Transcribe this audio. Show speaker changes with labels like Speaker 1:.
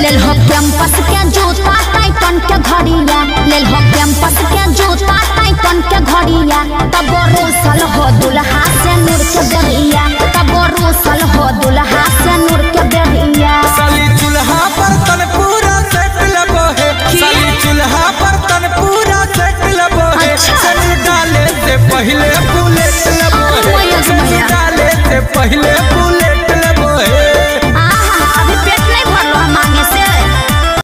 Speaker 1: लेल हो कैंपस के जूता टाइटन के घड़िया, लेल हो कैंपस के जूता टाइटन के घड़िया। तब रोसल हो दुल्हा से नूर के बेरिया, तब रोसल हो दुल्हा से नूर के बेरिया।
Speaker 2: साली चूल्हा पर तन पूरा सेट लगो है, साली चूल्हा पर तन पूरा सेट लगो है। डाले से पहले